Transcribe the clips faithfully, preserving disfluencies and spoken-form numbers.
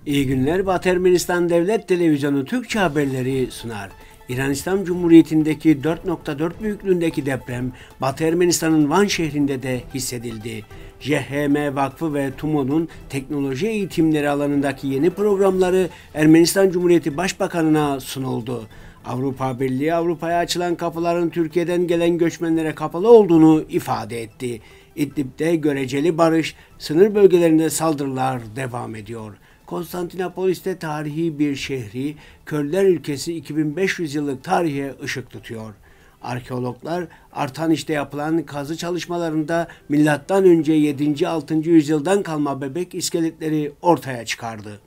İyi günler. Batı Ermenistan Devlet Televizyonu Türkçe haberleri sunar. İran İslam Cumhuriyeti'ndeki dört nokta dört büyüklüğündeki deprem Batı Ermenistan'ın Van şehrinde de hissedildi. J H M Vakfı ve T U M O'nun teknoloji eğitimleri alanındaki yeni programları Ermenistan Cumhuriyeti Başbakanı'na sunuldu. Avrupa Birliği Avrupa'ya açılan kapıların Türkiye'den gelen göçmenlere kapalı olduğunu ifade etti. İdlib'de göreceli barış, sınır bölgelerinde saldırılar devam ediyor. Konstantinopolis'te tarihi bir şehri, Körler ülkesi iki bin beş yüz yıllık tarihe ışık tutuyor. Arkeologlar Artaniş'te yapılan kazı çalışmalarında milattan önce yedinci altıncı yüzyıldan kalma bebek iskeletleri ortaya çıkardı.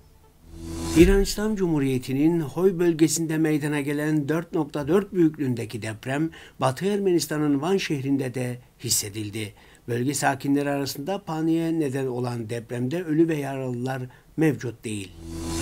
İran İslam Cumhuriyeti'nin Hoy bölgesinde meydana gelen dört nokta dört büyüklüğündeki deprem Batı Ermenistan'ın Van şehrinde de hissedildi. Bölge sakinleri arasında paniğe neden olan depremde ölü ve yaralılar mevcut değil.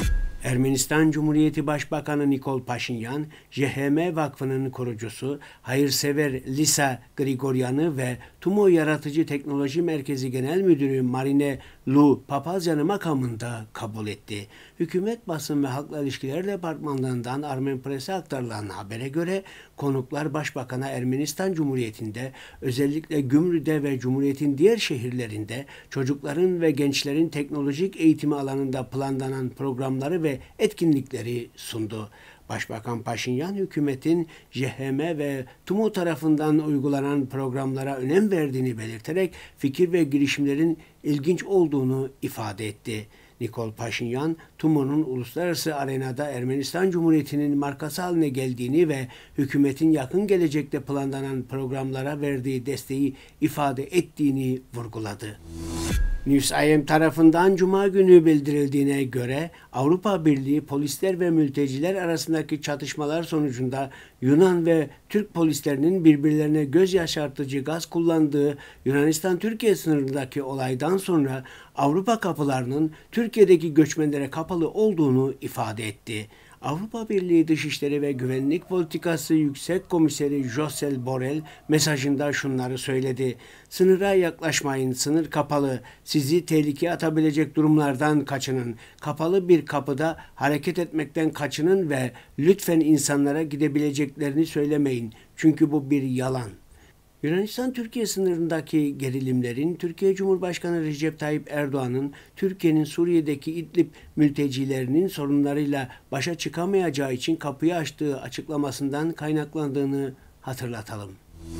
Ermenistan Cumhuriyeti Başbakanı Nikol Paşinyan, J H M Vakfı'nın kurucusu, hayırsever Lisa Grigoryan'ı ve T U M O Yaratıcı Teknoloji Merkezi Genel Müdürü Marine Lu Papazyan'ı makamında kabul etti. Hükümet Basın ve Halkla İlişkiler Departmanlığından Armen Press'e aktarılan habere göre konuklar Başbakan'a Ermenistan Cumhuriyeti'nde özellikle Gümrü'de ve Cumhuriyet'in diğer şehirlerinde çocukların ve gençlerin teknolojik eğitimi alanında planlanan programları ve etkinlikleri sundu. Başbakan Paşinyan, hükümetin J H M ve T U M O tarafından uygulanan programlara önem verdiğini belirterek fikir ve girişimlerin ilginç olduğunu ifade etti. Nikol Paşinyan, T U M O'nun uluslararası arenada Ermenistan Cumhuriyeti'nin markası haline geldiğini ve hükümetin yakın gelecekte planlanan programlara verdiği desteği ifade ettiğini vurguladı. News I M tarafından Cuma günü bildirildiğine göre Avrupa Birliği polisler ve mülteciler arasındaki çatışmalar sonucunda Yunan ve Türk polislerinin birbirlerine göz yaşartıcı gaz kullandığı Yunanistan-Türkiye sınırındaki olaydan sonra Avrupa kapılarının Türkiye'deki göçmenlere kapalı olduğunu ifade etti. Avrupa Birliği Dışişleri ve Güvenlik Politikası Yüksek Komiseri Josep Borrell mesajında şunları söyledi. Sınıra yaklaşmayın, sınır kapalı. Sizi tehlikeye atabilecek durumlardan kaçının. Kapalı bir kapıda hareket etmekten kaçının ve lütfen insanlara gidebileceklerini söylemeyin. Çünkü bu bir yalan. Yunanistan-Türkiye sınırındaki gerilimlerin Türkiye Cumhurbaşkanı Recep Tayyip Erdoğan'ın Türkiye'nin Suriye'deki İdlib mültecilerinin sorunlarıyla başa çıkamayacağı için kapıyı açtığı açıklamasından kaynaklandığını hatırlatalım.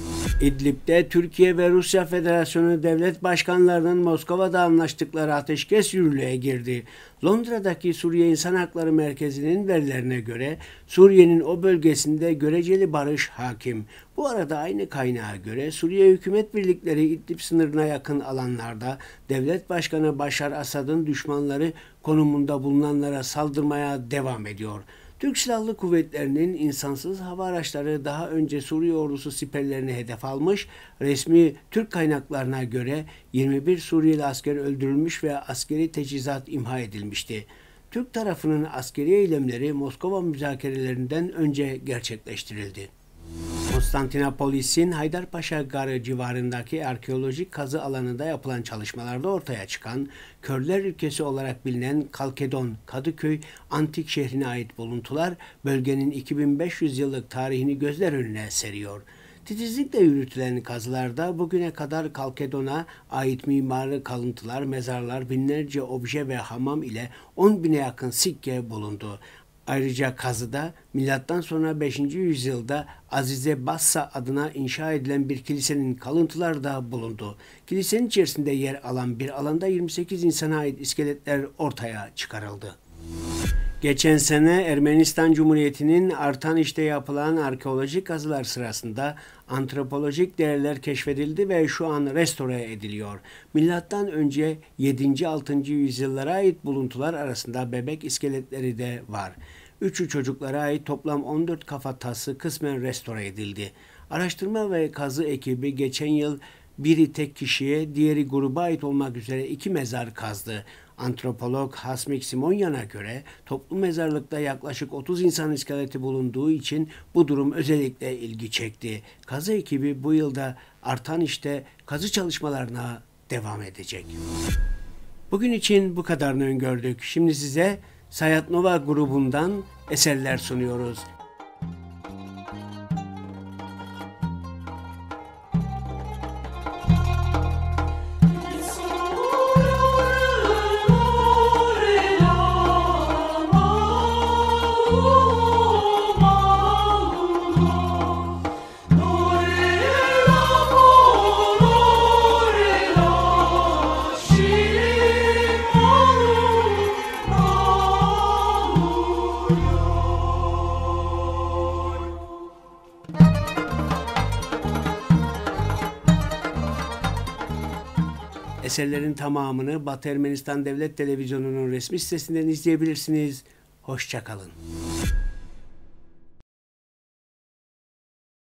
İdlib'de Türkiye ve Rusya Federasyonu devlet başkanlarının Moskova'da anlaştıkları ateşkes yürürlüğe girdi. Londra'daki Suriye İnsan Hakları Merkezi'nin verilerine göre Suriye'nin o bölgesinde göreceli barış hakim. Bu arada aynı kaynağa göre Suriye hükümet birlikleri İdlib sınırına yakın alanlarda devlet başkanı Başar Asad'ın düşmanları konumunda bulunanlara saldırmaya devam ediyor. Türk Silahlı Kuvvetleri'nin insansız hava araçları daha önce Suriye ordusu siperlerini hedef almış, resmi Türk kaynaklarına göre yirmi bir Suriyeli asker öldürülmüş ve askeri teçhizat imha edilmişti. Türk tarafının askeri eylemleri Moskova müzakerelerinden önce gerçekleştirildi. Konstantinopolis'in Haydarpaşa Garı civarındaki arkeolojik kazı alanında yapılan çalışmalarda ortaya çıkan Körler ülkesi olarak bilinen Kalkedon, Kadıköy antik şehrine ait buluntular bölgenin iki bin beş yüz yıllık tarihini gözler önüne seriyor. Titizlikle yürütülen kazılarda bugüne kadar Kalkedon'a ait mimari kalıntılar, mezarlar, binlerce obje ve hamam ile on bine yakın sikke bulundu. Ayrıca kazıda milattan sonra beşinci yüzyılda Azize Bassa adına inşa edilen bir kilisenin kalıntıları da bulundu. Kilisenin içerisinde yer alan bir alanda yirmi sekiz insana ait iskeletler ortaya çıkarıldı. Geçen sene Ermenistan Cumhuriyeti'nin Artaniş'te yapılan arkeolojik kazılar sırasında antropolojik değerler keşfedildi ve şu an restore ediliyor. Milattan önce yedinci altıncı yüzyıllara ait buluntular arasında bebek iskeletleri de var. Üçü çocuklara ait toplam on dört kafatası kısmen restore edildi. Araştırma ve kazı ekibi geçen yıl biri tek kişiye, diğeri gruba ait olmak üzere iki mezar kazdı. Antropolog Hasmik Simonyan'a göre toplu mezarlıkta yaklaşık otuz insan iskeleti bulunduğu için bu durum özellikle ilgi çekti. Kazı ekibi bu yılda Artaniş'te kazı çalışmalarına devam edecek. Bugün için bu kadarını öngördük. Şimdi size Sayat Nova grubundan eserler sunuyoruz. Eserlerin tamamını Batı Ermenistan Devlet Televizyonu'nun resmi sitesinden izleyebilirsiniz. Hoşça kalın.